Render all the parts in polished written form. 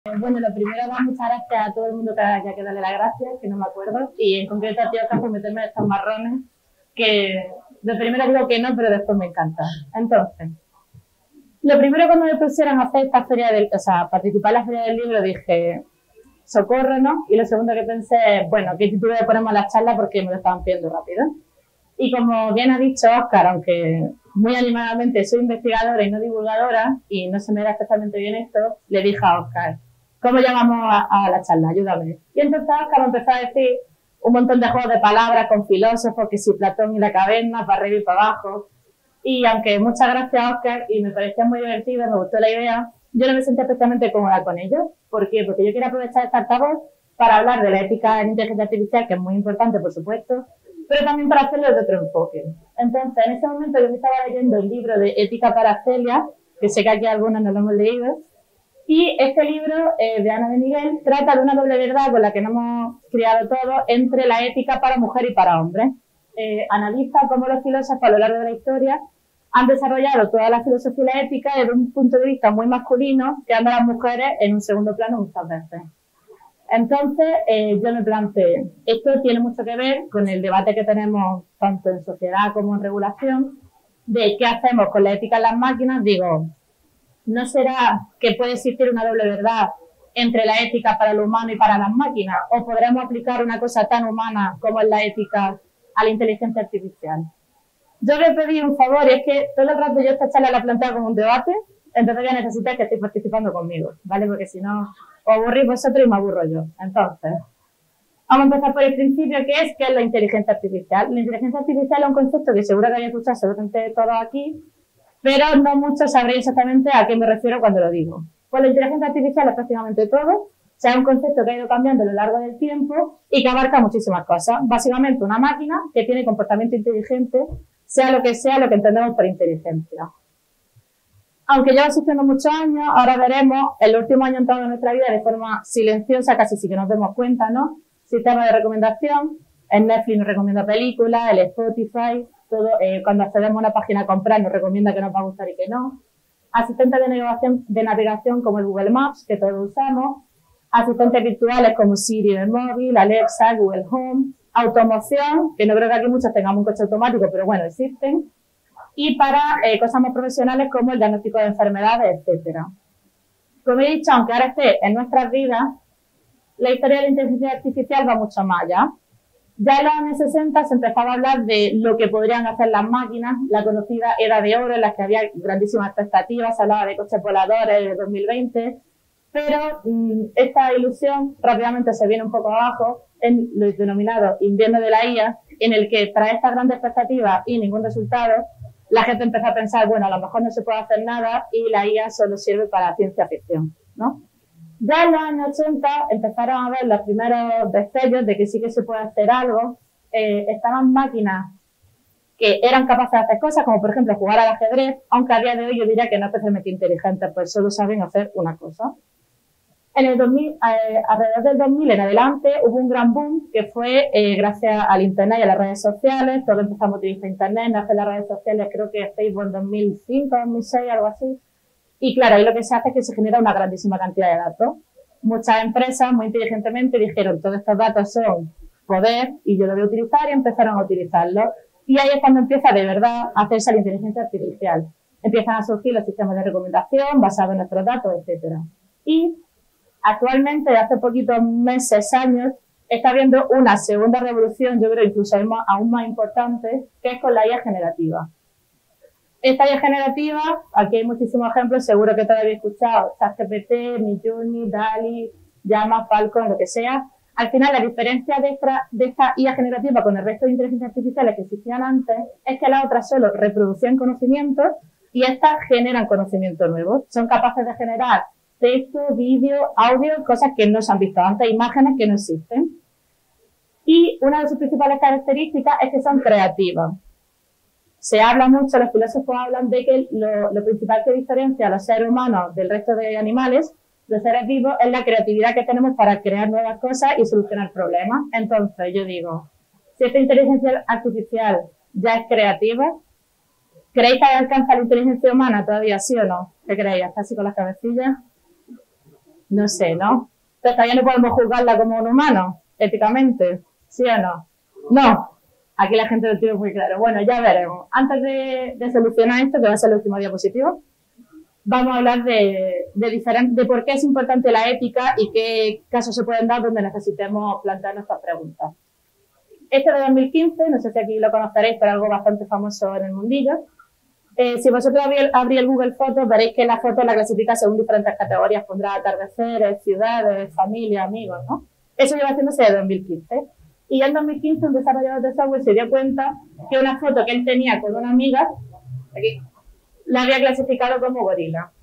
Bueno, lo primero, dar muchas gracias a todo el mundo que haya que darle las gracias, que no me acuerdo, y en concreto a ti, Oscar, por meterme en estos marrones, que de primero digo que no, pero después me encanta. Entonces, lo primero cuando me pusieron a hacer esta feria del, o sea, participar en la feria del libro, dije, socorro, ¿no? Y lo segundo que pensé es, bueno, ¿qué título le ponemos a la charla? Porque me lo estaban pidiendo rápido. Y como bien ha dicho Oscar, aunque muy animadamente soy investigadora y no divulgadora, y no se me da especialmente bien esto, le dije a Oscar, ¿cómo llamamos a la charla? Ayúdame. Y entonces Oscar empezó a decir un montón de juegos de palabras con filósofos, que si Platón y la caverna, para arriba y para abajo. Y aunque muchas gracias, Oscar, y me parecía muy divertido, me gustó la idea, yo no me sentí especialmente cómoda con ello. ¿Por qué? Porque yo quiero aprovechar esta altavoz para hablar de la ética en inteligencia artificial, que es muy importante, por supuesto, pero también para hacerlo desde otro enfoque. Entonces, en ese momento yo me estaba leyendo el libro de Ética para Celia, que sé que aquí algunos no lo hemos leído, y este libro de Ana de Miguel trata de una doble verdad con la que nos hemos criado todos entre la ética para mujer y para hombre. Analiza cómo los filósofos a lo largo de la historia han desarrollado toda la filosofía y la ética desde un punto de vista muy masculino, quedando a las mujeres en un segundo plano muchas veces. Entonces, yo me planteé, esto tiene mucho que ver con el debate que tenemos tanto en sociedad como en regulación, de qué hacemos con la ética en las máquinas. Digo, ¿no será que puede existir una doble verdad entre la ética para lo humano y para las máquinas? ¿O podremos aplicar una cosa tan humana como es la ética a la inteligencia artificial? Yo le pedí un favor, y es que todo el rato yo esta charla la planteo como un debate, entonces voy a necesitar que estéis participando conmigo, ¿vale? Porque si no, os aburrís vosotros y me aburro yo. Entonces, vamos a empezar por el principio, ¿qué es la inteligencia artificial? La inteligencia artificial es un concepto que seguro que habéis escuchado seguramente todos aquí, pero no muchos sabréis exactamente a qué me refiero cuando lo digo. Pues la inteligencia artificial es prácticamente todo, o sea, es un concepto que ha ido cambiando a lo largo del tiempo y que abarca muchísimas cosas. Básicamente una máquina que tiene comportamiento inteligente, sea lo que entendemos por inteligencia. Aunque lleva existiendo muchos años, ahora veremos, el último año entrado en nuestra vida de forma silenciosa, casi sin que nos demos cuenta, ¿no? Sistema de recomendación, en Netflix nos recomienda películas, el Spotify, todo, cuando accedemos a una página a comprar nos recomienda que nos va a gustar y que no. Asistentes de navegación como el Google Maps, que todos usamos. Asistentes virtuales como Siri en el móvil, Alexa, Google Home. Automoción, que no creo que aquí muchos tengamos un coche automático, pero bueno, existen. Y para cosas más profesionales como el diagnóstico de enfermedades, etcétera. Como he dicho, aunque ahora esté en nuestras vidas, la historia de la inteligencia artificial va mucho más allá. Ya en los años 60 se empezaba a hablar de lo que podrían hacer las máquinas, la conocida era de oro en la que había grandísimas expectativas, se hablaba de coches voladores de 2020, pero esta ilusión rápidamente se viene un poco abajo en lo denominado invierno de la IA, en el que tras estas grandes expectativas y ningún resultado, la gente empezó a pensar, bueno, a lo mejor no se puede hacer nada y la IA solo sirve para ciencia ficción, ¿no? Ya en los años 80 empezaron a ver los primeros destellos de que sí que se puede hacer algo. Estaban máquinas que eran capaces de hacer cosas, como por ejemplo jugar al ajedrez, aunque a día de hoy yo diría que no especialmente inteligentes, pues solo saben hacer una cosa. En el 2000, alrededor del 2000 en adelante hubo un gran boom que fue gracias al internet y a las redes sociales. Todos empezamos a utilizar internet, nace las redes sociales, creo que Facebook en 2005, 2006, algo así. Y claro, ahí lo que se hace es que se genera una grandísima cantidad de datos. Muchas empresas muy inteligentemente dijeron, todos estos datos son poder y yo lo voy a utilizar, y empezaron a utilizarlo. Y ahí es cuando empieza de verdad a haciarse la inteligencia artificial. Empiezan a surgir los sistemas de recomendación basados en nuestros datos, etcétera. Y actualmente, hace poquitos meses, años, está habiendo una segunda revolución, yo creo incluso aún más importante, que es con la IA generativa. Esta IA generativa, aquí hay muchísimos ejemplos, seguro que todavía he escuchado, ChatGPT, Midjourney, DALL-E, Llama, Falcon, lo que sea. Al final, la diferencia de esta IA generativa con el resto de inteligencias artificiales que existían antes es que las otras solo reproducían conocimientos y estas generan conocimiento nuevo. Son capaces de generar texto, vídeo, audio, cosas que no se han visto antes, imágenes que no existen. Y una de sus principales características es que son creativas. Se habla mucho, los filósofos hablan de que lo principal que diferencia a los seres humanos del resto de animales, los seres vivos, es la creatividad que tenemos para crear nuevas cosas y solucionar problemas. Entonces, yo digo, si esta inteligencia artificial ya es creativa, ¿creéis que alcanza la inteligencia humana todavía, sí o no? ¿Qué creéis? ¿Está así con las cabecillas? No sé, ¿no? Entonces todavía no podemos juzgarla como un humano, éticamente, ¿sí o no? No. Aquí la gente lo tiene muy claro. Bueno, ya veremos. Antes de solucionar esto, que va a ser el último diapositivo, vamos a hablar de por qué es importante la ética y qué casos se pueden dar donde necesitemos plantear nuestras preguntas. Este de 2015, no sé si aquí lo conoceréis, pero algo bastante famoso en el mundillo. Si vosotros abrís el Google Fotos, veréis que la foto la clasifica según diferentes categorías. Pondrá atardeceres, ciudades, familia, amigos, ¿no? Eso lleva haciéndose de 2015. Y en 2015 un desarrollador de software se dio cuenta que una foto que él tenía con una amiga, aquí, la había clasificado como gorila.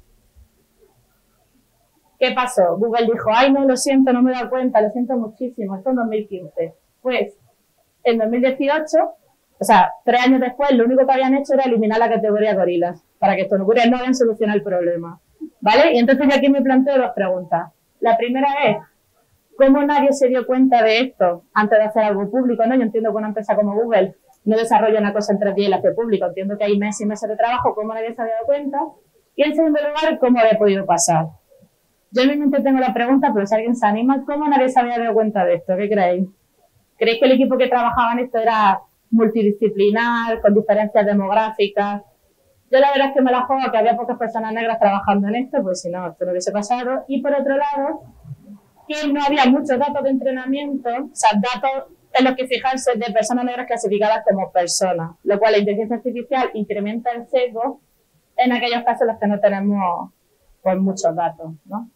¿Qué pasó? Google dijo, ay, no, lo siento, no me he dado cuenta, lo siento muchísimo, esto en 2015. Pues, en 2018, o sea, 3 años después, lo único que habían hecho era eliminar la categoría gorilas, para que esto no ocurriera, no habían solucionado el problema. ¿Vale? Y entonces yo aquí me planteo 2 preguntas. La primera es, ¿cómo nadie se dio cuenta de esto antes de hacer algo público? ¿No? Yo entiendo que una empresa como Google no desarrolla una cosa en 3 días y la hace público. Entiendo que hay meses y meses de trabajo, ¿cómo nadie se había dado cuenta? Y en segundo lugar, ¿cómo había podido pasar? Yo en mi mente tengo la pregunta, pero si alguien se anima, ¿cómo nadie se había dado cuenta de esto? ¿Qué creéis? ¿Creéis que el equipo que trabajaba en esto era multidisciplinar, con diferencias demográficas? Yo la verdad es que me la juego que había pocas personas negras trabajando en esto, pues si no, esto no hubiese pasado. Y por otro lado, que no había muchos datos de entrenamiento, o sea, datos en los que fijarse de personas negras clasificadas como personas, lo cual la inteligencia artificial incrementa el sesgo en aquellos casos en los que no tenemos pues, muchos datos, ¿no?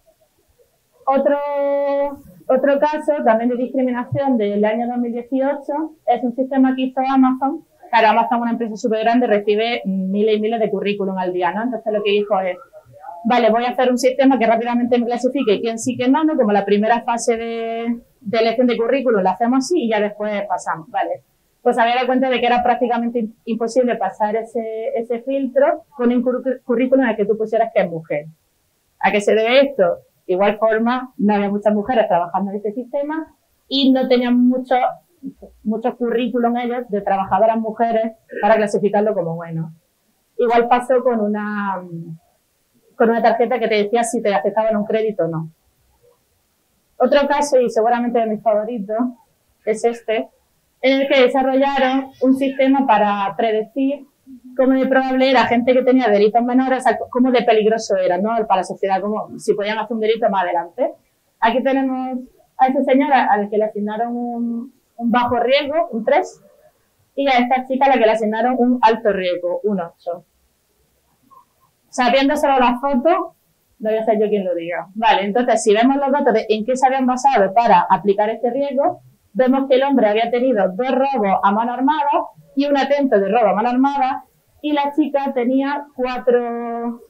Otro caso también de discriminación del año 2018 es un sistema que hizo Amazon. Claro, Amazon es una empresa súper grande, recibe miles y miles de currículum al día, ¿no? Entonces lo que dijo es, vale, voy a hacer un sistema que rápidamente me clasifique quién sí, quién no, como la primera fase de elección de currículum la hacemos así y ya después pasamos, ¿vale? Pues había dado cuenta de que era prácticamente imposible pasar ese filtro con un currículum en el que tú pusieras que es mujer. ¿A qué se debe esto? De igual forma, no había muchas mujeres trabajando en este sistema y no tenían muchos currículum ellos de trabajadoras mujeres para clasificarlo como bueno. Igual pasó con una tarjeta que te decía si te aceptaban un crédito o no. Otro caso, y seguramente de mis favoritos, es este, en el que desarrollaron un sistema para predecir cómo de probable era gente que tenía delitos menores, o sea, cómo de peligroso era, ¿no? Para la sociedad, como si podían hacer un delito más adelante. Aquí tenemos a ese señor al que le asignaron un bajo riesgo, un 3, y a esta chica a la que le asignaron un alto riesgo, un 8. Sabiendo solo la foto, no voy a ser yo quien lo diga. Vale, entonces si vemos los datos de en qué se habían basado para aplicar este riesgo, vemos que el hombre había tenido 2 robos a mano armada y un atento de robo a mano armada, y la chica tenía 4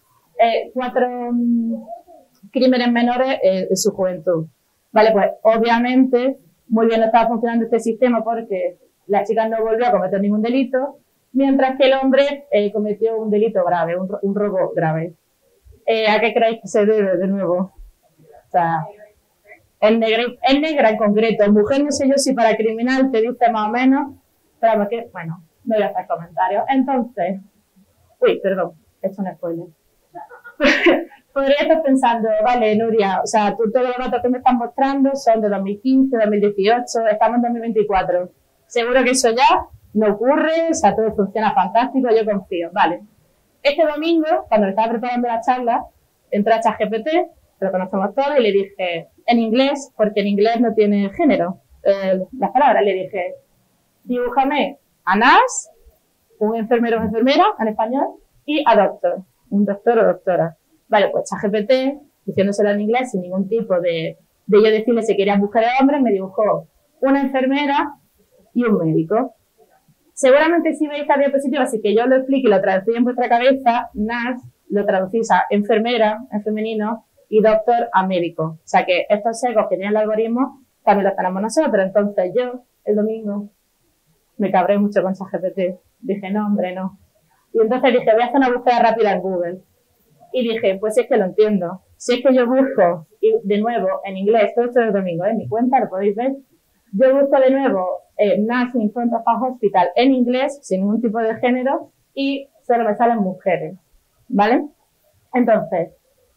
crímenes menores en su juventud. Vale, pues obviamente muy bien no estaba funcionando este sistema porque la chica no volvió a cometer ningún delito, mientras que el hombre cometió un delito grave, un robo grave. ¿A qué creéis que se debe de nuevo? O sea, es negra en concreto. Mujer no sé yo si para criminal te dice más o menos, pero porque, bueno, no voy a hacer comentarios. Entonces, perdón, esto es un spoiler. Podría estar pensando, vale, Nuria, o sea, todos los datos que me están mostrando son de 2015, 2018, estamos en 2024. Seguro que eso ya no ocurre, o sea, todo funciona fantástico, yo confío. Vale. Este domingo, cuando me estaba preparando la charla, entré a ChatGPT, lo conocemos todos, y le dije, en inglés, porque en inglés no tiene género, las palabras, le dije, dibújame a nurse, un enfermero o enfermera, en español, y a doctor, un doctor o doctora. Vale, pues ChatGPT, diciéndoselo en inglés, sin ningún tipo de yo decirle si quería mujer o hombre, me dibujó una enfermera y un médico. Seguramente si veis esta diapositiva, así que yo lo explique y lo traducí en vuestra cabeza, nurse lo traducís a enfermera, en femenino, y doctor a médico. O sea que estos sesgos que tiene el algoritmo también los tenemos nosotros. Entonces yo, el domingo, me cabré mucho con ChatGPT. Dije, no, hombre, no. Y entonces dije, voy a hacer una búsqueda rápida en Google. Y dije, pues es que lo entiendo. Si es que yo busco, y de nuevo, en inglés, todo esto es el domingo, en mi cuenta, lo podéis ver, yo busco de nuevo Nursing Front of a Hospital en inglés, sin ningún tipo de género, y solo me salen mujeres, ¿vale? Entonces,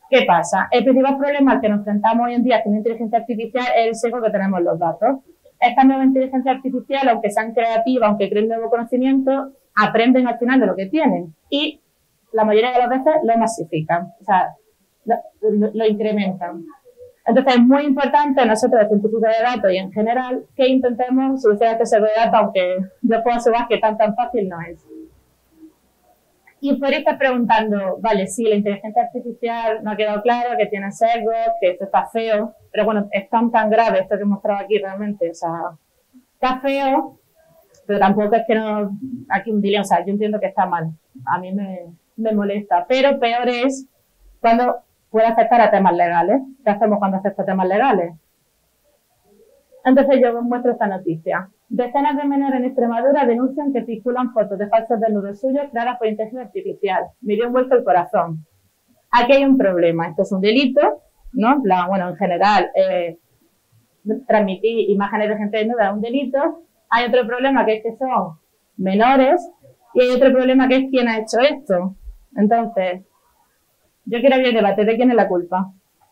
¿Qué pasa? El principal problema al que nos enfrentamos hoy en día con la inteligencia artificial es el sesgo que tenemos en los datos. Esta nueva inteligencia artificial, aunque sean creativas, aunque creen nuevo conocimiento, aprenden al final de lo que tienen y la mayoría de las veces lo masifican, o sea, lo incrementan. Entonces es muy importante nosotros, los científicos de datos y en general, que intentemos solucionar este sesgo de datos, aunque yo puedo asegurar que tan fácil no es. Y podéis estar preguntando, vale, sí, la inteligencia artificial no ha quedado claro, que tiene sesgos, que esto está feo, pero bueno, es tan grave esto que he mostrado aquí realmente, o sea, está feo, pero tampoco es que no, aquí un dilema, o sea, yo entiendo que está mal, a mí me molesta, pero peor es cuando puede afectar a temas legales. ¿Qué hacemos cuando afecta a temas legales? Entonces yo os muestro esta noticia. Decenas de menores en Extremadura denuncian que circulan fotos de falsos desnudos suyos creadas por inteligencia artificial. Me dio vuelto el corazón. Aquí hay un problema. Esto es un delito, ¿no? Bueno, en general, transmitir imágenes de gente desnuda es un delito. Hay otro problema que es que son menores y hay otro problema que es quién ha hecho esto. Entonces, yo quiero abrir el debate de quién es la culpa.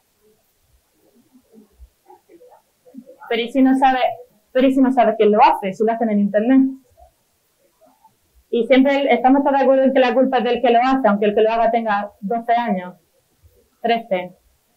Pero ¿y si no sabes quién lo hace? Si lo hacen en internet. Y siempre estamos todos de acuerdo en que la culpa es del que lo hace, aunque el que lo haga tenga 12 años, 13.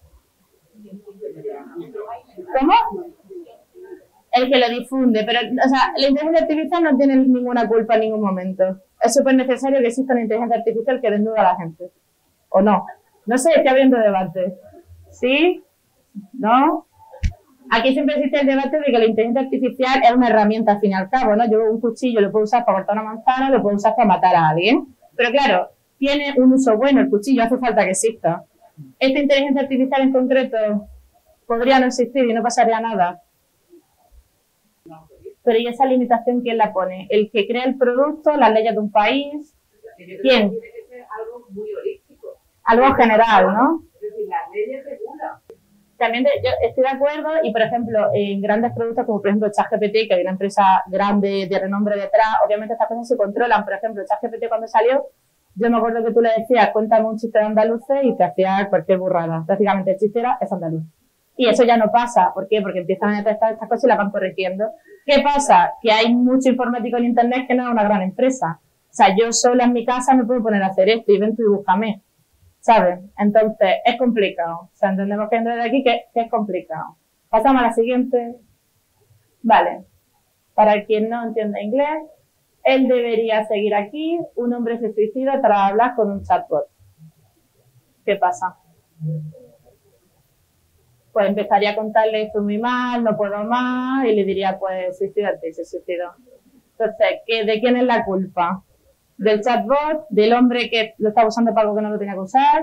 ¿Cómo? El que lo difunde. Pero, o sea, la inteligencia artificial no tiene ninguna culpa en ningún momento. Es súper necesario que exista una inteligencia artificial que desnuda a la gente. ¿O no? No sé, estoy abriendo debate. ¿Sí? ¿No? Aquí siempre existe el debate de que la inteligencia artificial es una herramienta al fin y al cabo, ¿no? Yo un cuchillo lo puedo usar para cortar una manzana, lo puedo usar para matar a alguien. Pero claro, tiene un uso bueno el cuchillo, hace falta que exista. Esta inteligencia artificial en concreto podría no existir y no pasaría nada. Pero ¿y esa limitación quién la pone? ¿El que crea el producto, las leyes de un país? ¿Quién? Tiene que ser algo muy holístico. Algo general, ¿no? Es decir, las leyes regulan. También yo estoy de acuerdo y, por ejemplo, en grandes productos como, por ejemplo, ChatGPT, que hay una empresa grande de renombre detrás, obviamente estas cosas se controlan. Por ejemplo, ChatGPT cuando salió, yo me acuerdo que tú le decías, cuéntame un chiste de andaluces y te hacía cualquier burrada. Prácticamente el chiste es andaluz. Y eso ya no pasa. ¿Por qué? Porque empiezan a detectar estas cosas y las van corrigiendo. ¿Qué pasa? Que hay mucho informático en Internet que no es una gran empresa. O sea, yo sola en mi casa me puedo poner a hacer esto y ven tú y búscame. ¿Sabes? Entonces, es complicado. O sea, entendemos que de aquí que es complicado. Pasamos a la siguiente. Vale. Para quien no entiende inglés, él debería seguir aquí. Un hombre se suicida tras hablar con un chatbot. ¿Qué pasa? Pues empezaría a contarle esto muy mal, no puedo más, y le diría, pues, suicídate, y se suicidó. Entonces, ¿de quién es la culpa? ¿Del chatbot? ¿Del hombre que lo está usando para algo que no lo tenía que usar?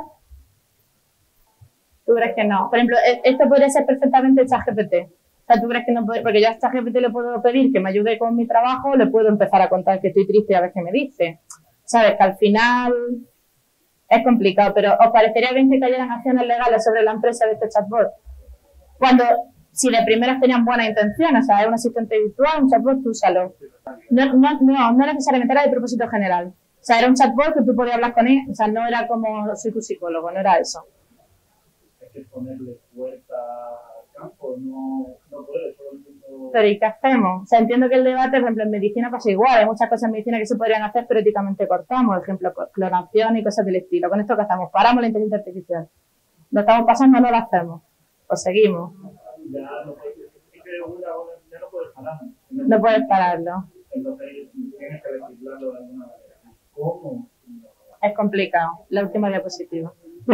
¿Tú crees que no? Por ejemplo, esto podría ser perfectamente ChatGPT. O sea, ¿tú crees que no puede? Porque yo a ChatGPT le puedo pedir que me ayude con mi trabajo, le puedo empezar a contar que estoy triste y a ver qué me dice. ¿Sabes? Que al final es complicado, pero ¿os parecería bien que cayeran acciones legales sobre la empresa de este chatbot? Cuando, si de primeras tenían buena intención, o sea, es un asistente virtual, un chatbot, tú úsalo. No necesariamente era de propósito general. O sea, era un chatbot que tú podías hablar con él, o sea, no era como soy tu psicólogo, no era eso. Hay que ponerle puerta al campo, no puede, todo el mundo... Pero ¿y qué hacemos? O sea, entiendo que el debate, por ejemplo, en medicina pasa igual, hay muchas cosas en medicina que se podrían hacer, pero éticamente cortamos, por ejemplo, clonación y cosas del estilo. ¿Con esto qué hacemos? Paramos la inteligencia artificial. Lo estamos pasando, no lo hacemos. Pues seguimos. Ya no puedes parar. No puedes pararlo. Entonces tienes que legislarlo de alguna manera. ¿Cómo? Es complicado. La última diapositiva.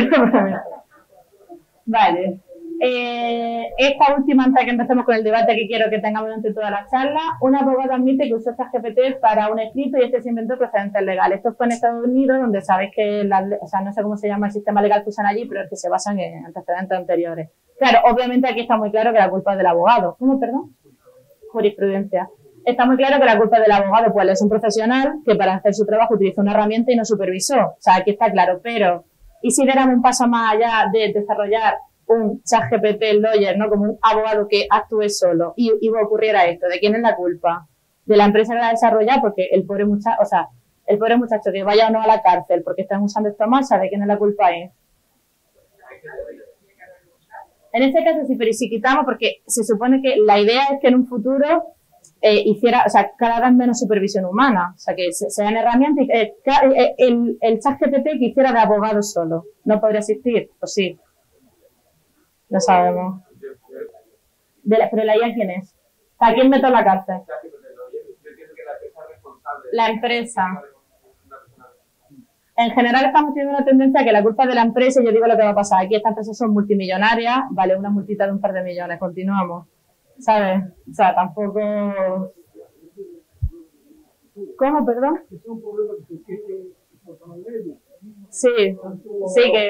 Vale. Esta última, antes de que empecemos con el debate que quiero que tengamos durante toda la charla, un abogado admite que usó ChatGPT para un escrito y este se inventó procedentes legales. Esto fue en Estados Unidos, donde sabéis que, o sea, no sé cómo se llama el sistema legal que usan allí, pero es que se basan en antecedentes anteriores. Claro, obviamente aquí está muy claro que la culpa es del abogado. ¿Cómo, perdón? Jurisprudencia. Está muy claro que la culpa es del abogado, pues él es un profesional que para hacer su trabajo utilizó una herramienta y no supervisó. O sea, aquí está claro, pero ¿y si diéramos un paso más allá de desarrollar un ChatGPT lawyer, ¿no? Como un abogado que actúe solo y ocurriera esto? ¿De quién es la culpa? De la empresa que la desarrolla, porque el pobre muchacho que vaya o no a la cárcel porque están usando esto mal, ¿sabe quién es la culpa ahí? En este caso sí, pero ¿y si quitamos? Porque se supone que la idea es que en un futuro hiciera, o sea, cada vez menos supervisión humana, o sea, que sean herramientas y el ChatGPT que hiciera de abogado solo, ¿no podría existir? ¿O sí? No sabemos. Pero la IA, ¿quién es? ¿A quién meto en la cárcel? La empresa. En general estamos teniendo una tendencia a que la culpa es de la empresa, y yo digo lo que va a pasar. Aquí estas empresas son multimillonarias, vale una multita de un par de millones, continuamos. ¿Sabes? O sea, tampoco... ¿Cómo, perdón? Sí, sí que...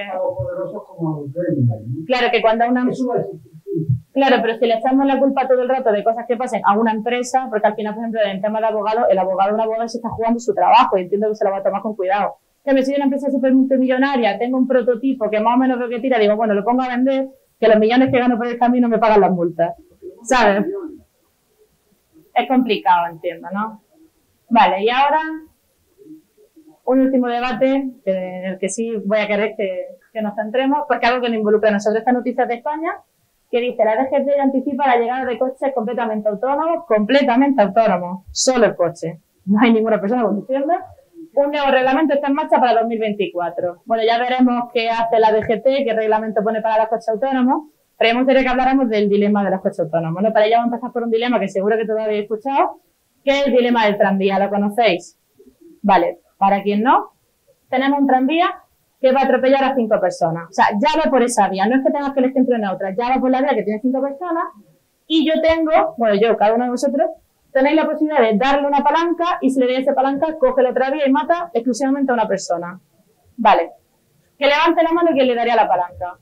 Claro, que cuando una... Claro, pero si le echamos la culpa todo el rato de cosas que pasen a una empresa, porque al final, por ejemplo, en el tema de abogado, el abogado de un abogado se está jugando su trabajo y entiendo que se lo va a tomar con cuidado. Que me soy una empresa súper multimillonaria, tengo un prototipo que más o menos veo que tira, digo, bueno, lo pongo a vender, que los millones que gano por el camino me pagan las multas. ¿Sabes? Es complicado, entiendo, ¿no? Vale, y ahora un último debate en el que sí voy a querer que nos centremos, porque algo que nos involucra a nosotros, esta noticia de España, que dice, la DGT anticipa la llegada de coches completamente autónomos, solo el coche. No hay ninguna persona conduciendo. Un nuevo reglamento está en marcha para 2024. Bueno, ya veremos qué hace la DGT, qué reglamento pone para los coches autónomos, pero hemos querido que habláramos del dilema de los coches autónomos. ¿No? Para ello vamos a empezar por un dilema que seguro que todos habéis escuchado, que es el dilema del tranvía. ¿Lo conocéis? Vale, para quien no, tenemos un tranvía que va a atropellar a 5 personas. O sea, ya va por esa vía. No es que tengas que elegir entre una u otra. Ya va por la vía que tiene 5 personas. Y yo tengo, bueno, yo, cada uno de vosotros, tenéis la posibilidad de darle una palanca y si le dais esa palanca, coge la otra vía y mata exclusivamente a una persona. Vale. Que levante la mano y que le daría la palanca.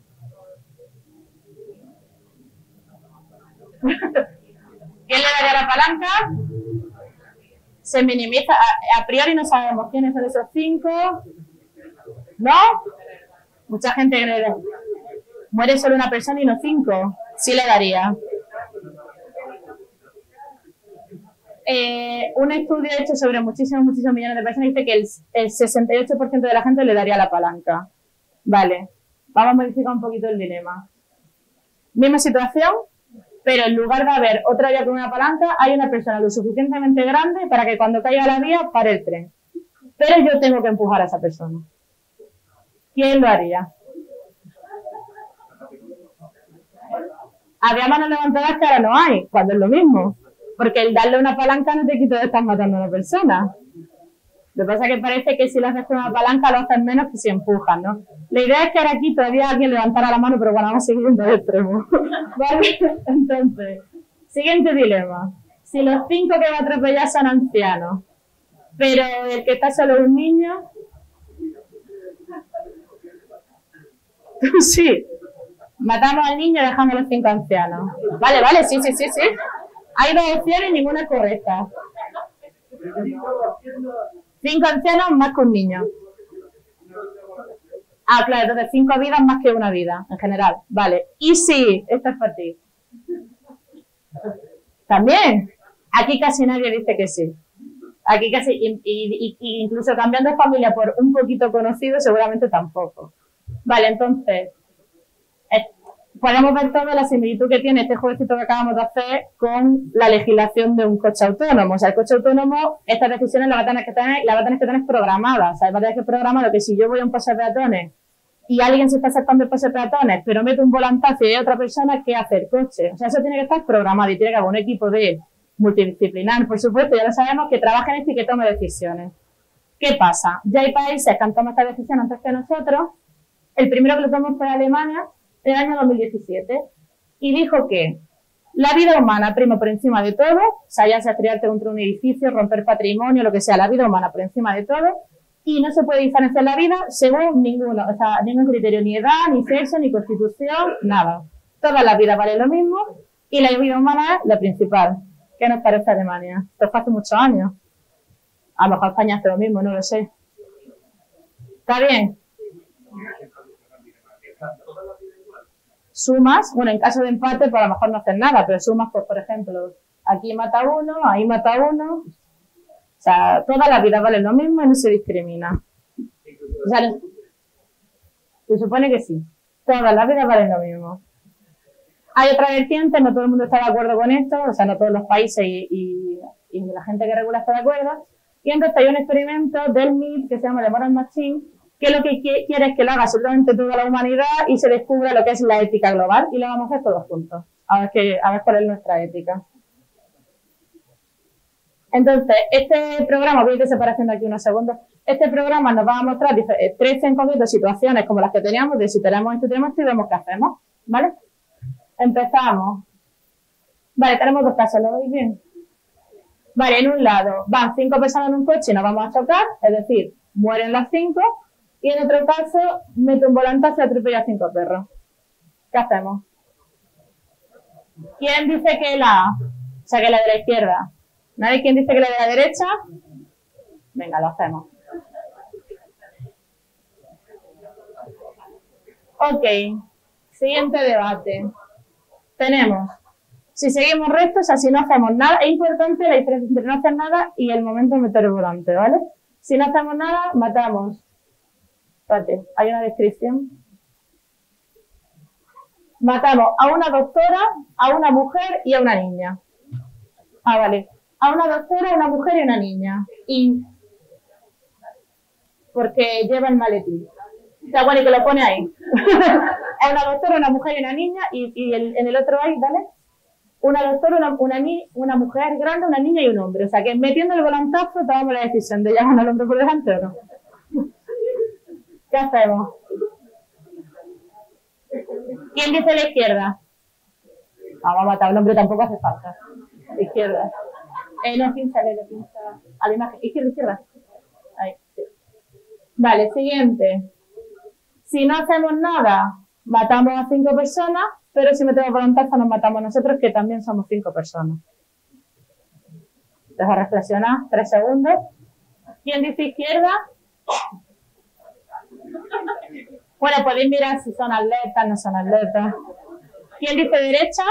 ¿Quién le daría la palanca? Se minimiza. A priori no sabemos quiénes son esos 5. ¿No? Mucha gente cree. Muere solo una persona y no 5. Sí le daría. Un estudio hecho sobre muchísimos millones de personas dice que el 68% de la gente le daría la palanca. Vale. Vamos a modificar un poquito el dilema. Misma situación, pero en lugar de haber otra vía con una palanca, hay una persona lo suficientemente grande para que cuando caiga la vía pare el tren. Pero yo tengo que empujar a esa persona. ¿Quién lo haría? Había manos levantadas que ahora no hay, cuando es lo mismo. Porque el darle una palanca no te quita de estar matando a una persona. Lo que pasa es que parece que si lo haces con una palanca lo haces menos que si empujas, ¿no? La idea es que ahora aquí todavía alguien levantara la mano, pero bueno, vamos a seguir en el extremo. ¿Vale? Entonces, siguiente dilema. Si los 5 que va a atropellar son ancianos, pero el que está solo es un niño... Sí. Matamos al niño y dejamos a los 5 ancianos. Vale, sí. Hay 2 opciones y ninguna es correcta. 5 ancianos más que un niño. Ah, claro, entonces 5 vidas más que una vida, en general. Vale. Y sí, esta es para ti. También. Aquí casi nadie dice que sí. Aquí casi, incluso cambiando de familia por un poquito conocido, seguramente tampoco. Vale, entonces, podemos ver toda la similitud que tiene este jueguecito que acabamos de hacer con la legislación de un coche autónomo. O sea, el coche autónomo, estas decisiones las va a tener que tener programadas. O sea, va a tener que programar que si yo voy a un paso de peatones y alguien se está saltando el paso de peatones, pero mete un volantazo y hay otra persona, ¿qué hace el coche? O sea, eso tiene que estar programado y tiene que haber un equipo de multidisciplinar, por supuesto, ya lo sabemos, que trabaje en esto y que tome decisiones. ¿Qué pasa? Ya hay países que han tomado esta decisión antes que nosotros. El primero que lo tomó fue Alemania en el año 2017 y dijo que la vida humana prima por encima de todo, o sea, ya sea estrellarte contra un edificio, romper patrimonio, lo que sea, la vida humana por encima de todo, y no se puede diferenciar la vida según ninguno, o sea, ningún criterio, ni edad, ni sexo, ni constitución, nada. Todas las vidas valen lo mismo y la vida humana es la principal. ¿Qué nos parece Alemania? Esto fue hace muchos años. A lo mejor España hace lo mismo, no lo sé. ¿Está bien? Sumas, bueno, en caso de empate, pues a lo mejor no hacen nada, pero sumas, pues por ejemplo, aquí mata uno, ahí mata uno. O sea, toda la vida vale lo mismo y no se discrimina. O sea, se supone que sí. Todas las vidas valen lo mismo. Hay otra vertiente, no todo el mundo está de acuerdo con esto, o sea, no todos los países y la gente que regula está de acuerdo. Y entonces hay un experimento del MIT que se llama The Moral Machine, que lo que quiere es que lo haga absolutamente toda la humanidad y se descubra lo que es la ética global, y lo vamos a hacer todos juntos. A ver cuál es nuestra ética. Entonces, este programa, voy a separación de aquí unos segundos, este programa nos va a mostrar 13 en concreto situaciones como las que teníamos, de si tenemos esto y vemos qué hacemos, ¿vale? Empezamos. Vale, tenemos dos casos, ¿lo veis bien? Vale, en un lado van 5 personas en un coche y nos vamos a chocar, es decir, mueren las 5, y en otro caso mete un volantazo y atropella a 5 perros. ¿Qué hacemos? ¿Quién dice que la A? O sea, que la de la izquierda. ¿Nadie? ¿Quién dice que la de la derecha? Venga, lo hacemos. Ok, siguiente debate. Tenemos, si seguimos rectos, o sea, si no hacemos nada, es importante la diferencia entre no hacer nada y el momento de meter el volante, ¿vale? Si no hacemos nada, matamos. Espérate, hay una descripción. Matamos a una doctora, a una mujer y a una niña. Ah, vale. A una doctora, a una mujer y una niña. Y porque lleva el maletín. O sea, bueno, y que lo pone ahí. A una doctora, una mujer y una niña, y en el otro hay, ¿vale? Una doctora, una mujer grande, una niña y un hombre. O sea, que metiendo el volantazo tomamos la decisión de llamar al hombre por delante o no. ¿Qué hacemos? ¿Quién dice la izquierda? Vamos a matar al hombre, tampoco hace falta. La izquierda. No, pinza a la imagen. Izquierda. Ahí, sí. Vale, siguiente. Si no hacemos nada, matamos a 5 personas, pero si metemos volantazo nos matamos nosotros, que también somos 5 personas. Deja reflexionar 3 segundos. ¿Quién dice izquierda? Bueno, podéis mirar si son atletas, no son atletas. ¿Quién dice derecha?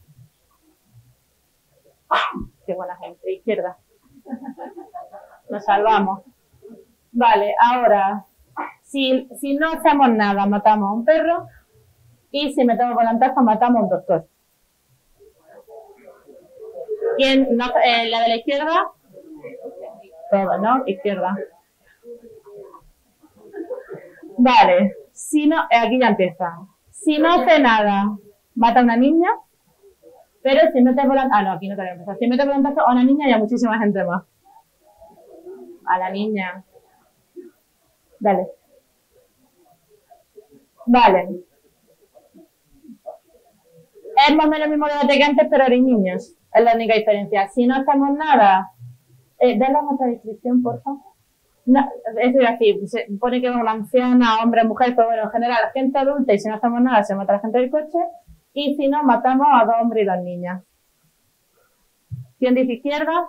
Qué buena gente, izquierda. Nos salvamos. Vale, ahora, si no hacemos nada, matamos a un perro, y si metemos volantazo, matamos a un doctor. ¿Quién? No, ¿la de la izquierda? Todo, ¿no? Izquierda. Vale, si no, aquí ya empieza. Si no hace nada, mata a una niña, pero si metes volantazo, no, aquí no tengo que empezar. Si metes volantazo a una niña y a muchísima gente más. A la niña. Dale. Vale. Es más o menos el mismo debate que antes, pero hay niños. Es la única diferencia. Si no hacemos nada, dale a nuestra descripción, por favor. No, es así, se pone que es una anciana, hombre, mujer, pero bueno, en general, gente adulta, y si no hacemos nada, se mata a la gente del coche, y si no, matamos a 2 hombres y 2 niñas. ¿Quién dice izquierda?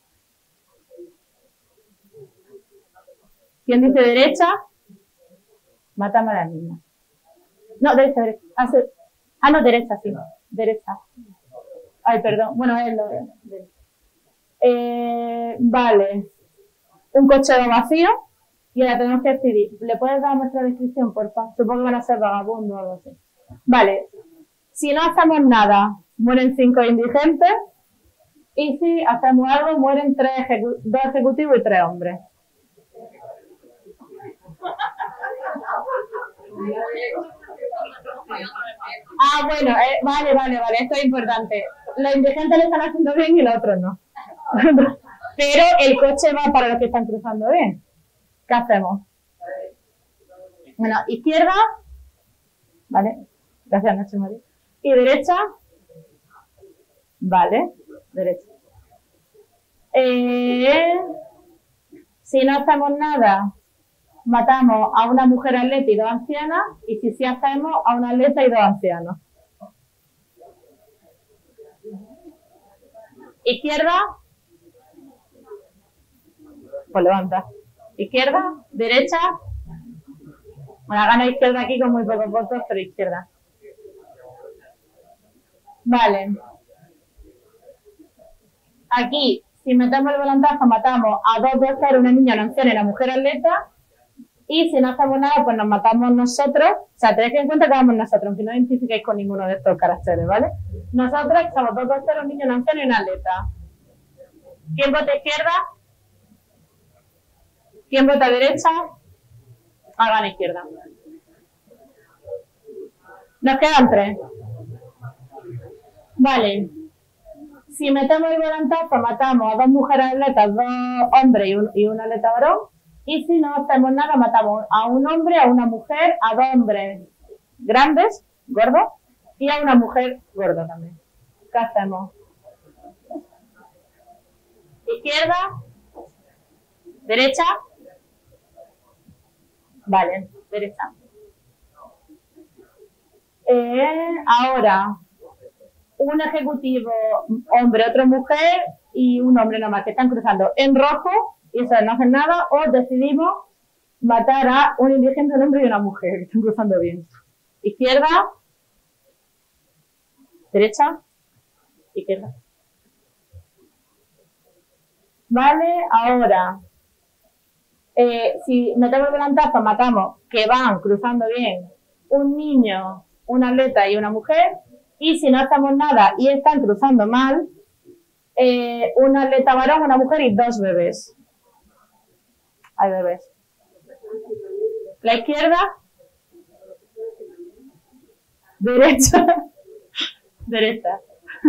¿Quién dice derecha? Matamos a las niñas. No, derecha. No, derecha, sí. Derecha. Ay, perdón. Bueno, es lo de. Vale. Un coche vacío y ahora tenemos que decidir. ¿Le puedes dar nuestra descripción, por favor? Supongo que van a ser vagabundos o algo así. Vale. Si no hacemos nada, mueren 5 indigentes. Y si hacemos algo, mueren 2 ejecutivos y 3 hombres. Bueno, vale. Esto es importante. Los indigentes le están haciendo bien y los otros no. Pero el coche va para los que están cruzando bien. ¿Qué hacemos? Bueno, izquierda. Vale. Gracias, Nacho María. Y derecha. Vale. Derecha. Si no hacemos nada, matamos a una mujer atleta y 2 ancianas. Y si sí hacemos, a una atleta y 2 ancianos. Izquierda. Pues levanta. Izquierda, derecha. Bueno, gana izquierda aquí con muy pocos votos, pero izquierda. Vale. Aquí, si metemos el volantazo, matamos a 2 doctores, una niña, una anciana y una mujer atleta. Y si no hacemos nada, pues nos matamos nosotros. O sea, tenéis que tener en cuenta que vamos nosotros, aunque no identifiquéis con ninguno de estos caracteres, ¿vale? Nosotros somos dos doctores, un niño, un anciano y una atleta. ¿Quién vota izquierda? ¿Quién vota derecha? Hagan izquierda. Nos quedan 3. Vale. Si metemos el volantazo, matamos a 2 mujeres atletas, 2 hombres y un atleta varón. Y si no hacemos nada, matamos a un hombre, a una mujer, a 2 hombres grandes, gordos, y a una mujer gorda también. ¿Qué hacemos? Izquierda, derecha. Vale, derecha. Ahora, un ejecutivo hombre, otro mujer y un hombre nomás que están cruzando en rojo y eso no hacen nada, o decidimos matar a un indigente, un hombre y una mujer que están cruzando bien. Izquierda, derecha, izquierda. Vale, ahora, si metemos el volantazo, matamos que van cruzando bien un niño, un atleta y una mujer, y si no hacemos nada y están cruzando mal, un atleta varón, una mujer y 2 bebés. Hay bebés. La izquierda, derecha, derecha.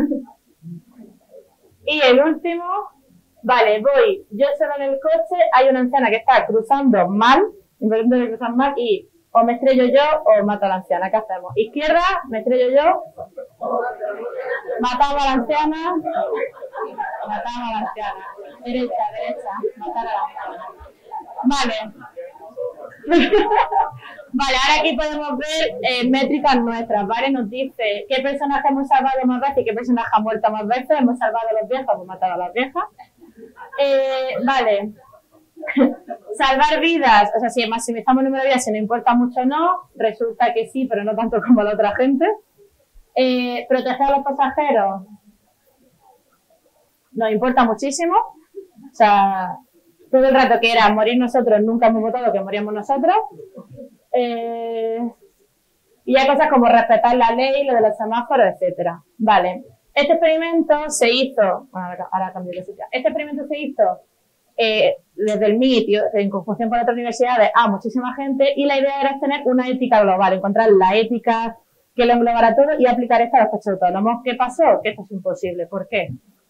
Y el último, vale, voy yo sola en el coche, hay una anciana que está cruzando mal, intentando cruzar mal, y o me estrello yo o mato a la anciana. ¿Qué hacemos? Izquierda, me estrello yo, matamos a la anciana, matamos a la anciana. Derecha, derecha, matar a la anciana. Vale. Vale, ahora aquí podemos ver métricas nuestras, ¿vale? Nos dice qué personaje hemos salvado más veces y qué personaje ha muerto más veces. Hemos salvado a los viejos, hemos matado a las viejas. Vale. Salvar vidas, o sea, si maximizamos el número de vidas, si no importa mucho o no, resulta que sí, pero no tanto como a la otra gente. Proteger a los pasajeros nos importa muchísimo. O sea, todo el rato que era morir nosotros, nunca hemos votado que moríamos nosotros. Y hay cosas como respetar la ley, lo de los semáforos, etcétera. Vale. Este experimento se hizo, bueno, ahora cambio de sitio. Este experimento se hizo desde el MIT, en conjunción con otras universidades, a muchísima gente, y la idea era tener una ética global, encontrar la ética que lo englobara todo y aplicar esto a los coches autónomos. ¿Qué pasó? Que esto es imposible. ¿Por qué?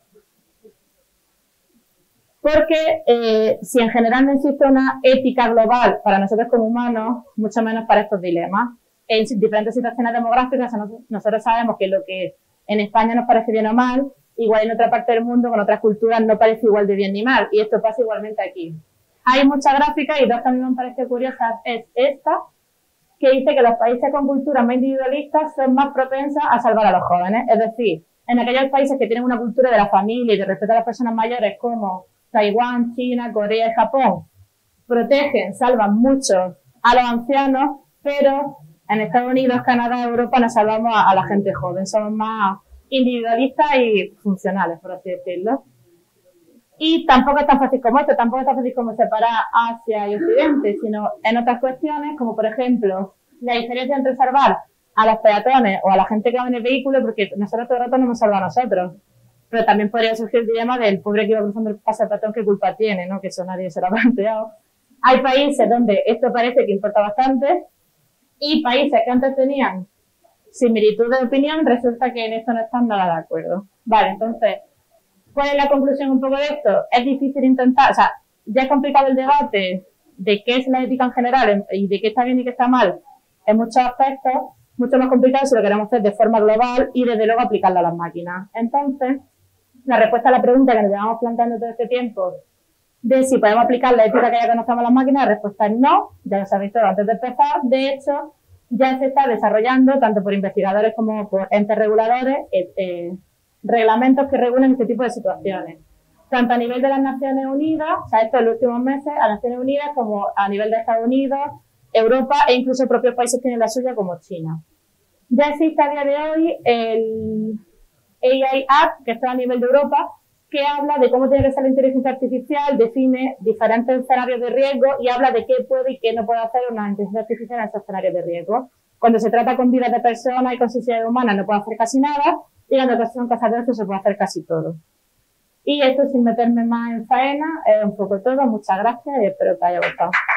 Porque si en general no existe una ética global para nosotros como humanos, mucho menos para estos dilemas. En diferentes situaciones demográficas, nosotros sabemos que lo que en España nos parece bien o mal, igual en otra parte del mundo, con otras culturas, no parece igual de bien ni mal. Y esto pasa igualmente aquí. Hay muchas gráficas y 2 que a mí me han parecido curiosas. Es esta, que dice que los países con culturas más individualistas son más propensas a salvar a los jóvenes. Es decir, en aquellos países que tienen una cultura de la familia y de respeto a las personas mayores, como Taiwán, China, Corea y Japón, protegen, salvan mucho a los ancianos, pero en Estados Unidos, Canadá, Europa nos salvamos a la gente joven. Somos más individualistas y funcionales, por así decirlo. Y tampoco es tan fácil como esto, tampoco es tan fácil como separar Asia y Occidente, sino en otras cuestiones, como por ejemplo, la diferencia entre salvar a los peatones o a la gente que va en el vehículo, porque nosotros todo el rato no hemos salvado a nosotros. Pero también podría surgir el dilema del pobre que iba cruzando el paso de peatón, ¿qué culpa tiene? ¿No? Que eso nadie se lo ha planteado. Hay países donde esto parece que importa bastante, y países que antes tenían similitud de opinión, resulta que en esto no están nada de acuerdo. Vale, entonces, ¿cuál es la conclusión un poco de esto? Es difícil intentar, o sea, ya es complicado el debate de qué es la ética en general y de qué está bien y qué está mal en muchos aspectos, mucho más complicado si lo queremos hacer de forma global y desde luego aplicarlo a las máquinas. Entonces, la respuesta a la pregunta que nos llevamos planteando todo este tiempo de si podemos aplicar la ética que ya conocemos a las máquinas, la respuesta es no, ya lo sabéis todo antes de empezar. De hecho, ya se está desarrollando, tanto por investigadores como por entes reguladores, reglamentos que regulen este tipo de situaciones. Tanto a nivel de las Naciones Unidas, o sea, esto en los últimos meses, a Naciones Unidas, como a nivel de Estados Unidos, Europa e incluso propios países tienen la suya, como China. Ya existe a día de hoy el AI Act, que está a nivel de Europa, que habla de cómo tiene que ser la inteligencia artificial, define diferentes escenarios de riesgo y habla de qué puede y qué no puede hacer una inteligencia artificial en esos escenarios de riesgo. Cuando se trata con vidas de personas y con sociedades humanas no puede hacer casi nada, y cuando son cosas de esto se puede hacer casi todo. Y esto, sin meterme más en faena, es un poco todo. Muchas gracias y espero que haya gustado.